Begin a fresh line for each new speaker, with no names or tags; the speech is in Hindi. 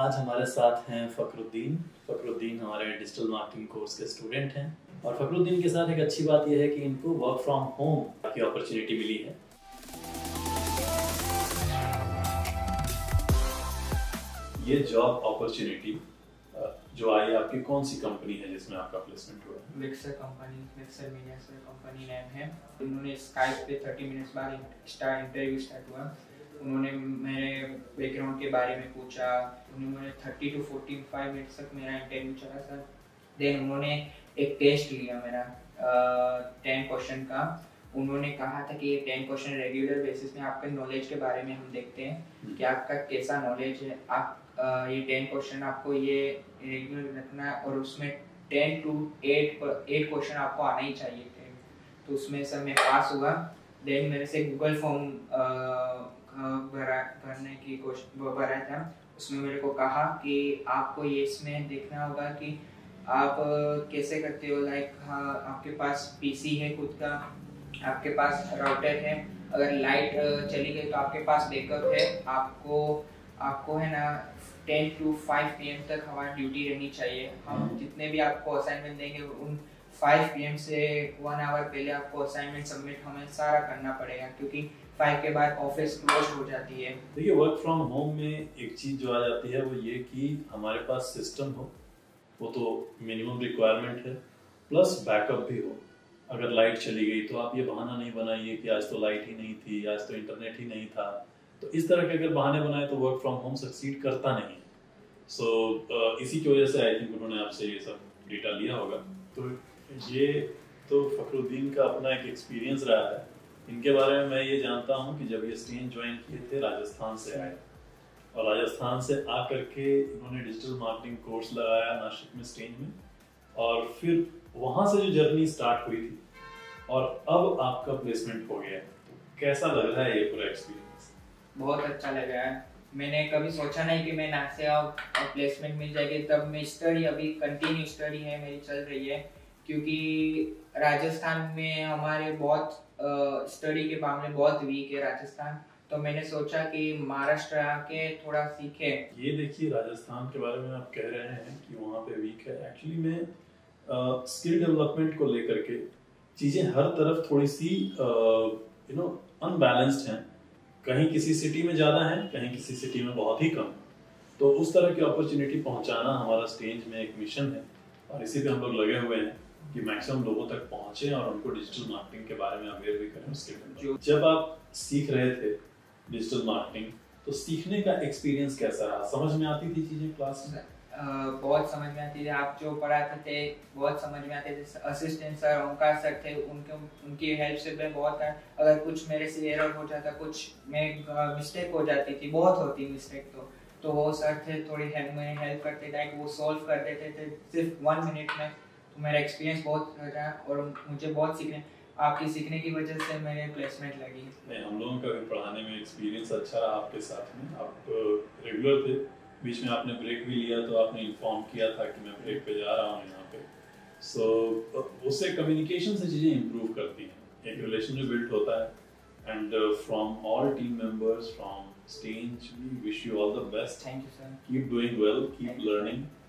आज हमारे साथ हैं फ़खरुद्दीन। फ़खरुद्दीन हमारे डिजिटल मार्केटिंग कोर्स के स्टूडेंट हैं और फ़खरुद्दीन के साथ एक अच्छी बात यह है कि इनको वर्क फ्रॉम होम की अपॉर्चुनिटी मिली है। ये जॉब अपॉर्चुनिटी जो आई, आपकी कौन सी कंपनी है जिसमें आपका प्लेसमेंट हुआ है?
विक्सर कंपनी, विक्सर मीडिया से कंपनी नेम है। उन्होंने स्काइप पे 30 मिनट्स बाद इंटरव्यू स्टार्ट हुआ। उन्होंने मेरे बैकग्राउंड के बारे में पूछा। उन्होंने 30 to 45 मिनट्स तक मेरा इंटरव्यू चला सर। देन उन्होंने एक टेस्ट लिया मेरा 10 क्वेश्चन का। उन्होंने कहा था कि ये 10 क्वेश्चन रेगुलर बेसिस में आपके नॉलेज के बारे में हम देखते हैं कि आपका कैसा नॉलेज है। आप ये 10 क्वेश्चन आपको ये रेगुलर रखना है और उसमें 10 to 8 क्वेश्चन आपको आना ही चाहिए थे। तो उसमें सर मैं पास हुआ। देन मेरे से गूगल फॉर्म भरने की भरा था। उसमें मेरे को कहा कि आपको ये इसमें देखना होगा कि आप कैसे करते हो। लाइक आपके पास पीसी है खुद का, आपके पास राउटर है, अगर लाइट चली गई तो आपके पास बैकअप है। आपको है ना 10 to 5 PM तक हमारी ड्यूटी रहनी चाहिए। हम जितने भी आपको असाइनमेंट देंगे उन 5 PM से 1 आवर पहले आपको असाइनमेंट सबमिट हमें सारा करना पड़ेगा, क्योंकि 5 के बाद ऑफिस क्लोज हो जाती है।
देखिए, वर्क फ्रॉम होम में एक चीज़ जो आ जाती है वो ये कि हमारे पास सिस्टम हो, वो तो मिनिमम रिक्वायरमेंट है, प्लस बैकअप भी हो। अगर लाइट चली गई तो आप ये बहाना नहीं बनाइए कि आज तो लाइट ही नहीं थी, आज तो इंटरनेट ही नहीं था। तो इस तरह के अगर बहाने बनाए तो वर्क फ्रॉम होम सक्सीड करता नहीं। इसी की वजह से आई थिंक उन्होंने आपसे ये सब डेटा लिया होगा। तो ये तो फ़खरुद्दीन का अपना एक एक्सपीरियंस रहा है। इनके बारे में मैं ये जानता हूँ कि जब ये स्टेंज ज्वाइन किए थे, राजस्थान से आए और राजस्थान से आकर के इन्होंने डिजिटल मार्केटिंग कोर्स लगाया नासिक में स्टेंज में, और फिर वहाँ से जो जर्नी स्टार्ट हुई थी और अब आपका प्लेसमेंट हो गया। तो कैसा लग रहा है ये पूरा एक्सपीरियंस?
बहुत अच्छा लगा है। मैंने कभी सोचा नहीं कि मैं ना से प्लेसमेंट मिल जाएगी। तब मैं स्टडी, अभी कंटिन्यू स्टडी है मेरी चल रही है, क्योंकि राजस्थान में हमारे बहुत स्टडी के मामले बहुत वीक है राजस्थान। तो मैंने सोचा कि महाराष्ट्र आके थोड़ा सीखे।
ये देखिए, राजस्थान के बारे में आप कह रहे हैं कि वहाँ पे वीक है। एक्चुअली में स्किल डेवलपमेंट को लेकर के चीज़ें हर तरफ थोड़ी सी अनबैलेंस्ड हैं। कहीं किसी सिटी में ज़्यादा है, कहीं किसी सिटी में बहुत ही कम। तो उस तरह की अपॉर्चुनिटी पहुंचाना हमारा स्टेज में एक मिशन है और इसी पे हम लोग लगे हुए हैं कि मैक्सिमम लोगों तक पहुंचे और उनको डिजिटल मार्केटिंग के बारे में अवेयर भी करें। उसके जब आप सीख रहे थे डिजिटल मार्केटिंग, तो सीखने का एक्सपीरियंस कैसा रहा? समझ में आती थी चीज़ें क्लास में?
बहुत समझ में आती थी। आप जो पढ़ाते थे बहुत समझ में आते थे। असिस्टेंट सर ओंकार सर थे, उनकी हेल्प से मैं बहुत है। अगर कुछ मेरे से एरर हो जाता, कुछ में मिस्टेक हो जाती थी, बहुत होती मिस्टेक, तो वो सर थे, थोड़ी हेल्प करते थे, वो सॉल्व कर देते थे सिर्फ 1 मिनट में। तो मेरा एक्सपीरियंस बहुत रहा और मुझे बहुत आपकी सीखने की वजह से मेरे प्लेसमेंट लगी।
हम लोगों का भी पढ़ाने में एक्सपीरियंस अच्छा रहा आपके साथ में। आप रेगुलर थे, बीच में आपने ब्रेक भी लिया तो आपने इन्फॉर्म किया था कि मैं ब्रेक पे जा रहा हूँ यहाँ पे। उससे कम्युनिकेशन से चीज़ें इम्प्रूव करती हैं, एक रिलेशन जो बिल्ड होता है। And from all team members from स्टेंज, we wish you all the best.
Thank you sir.
Keep doing well, keep learning.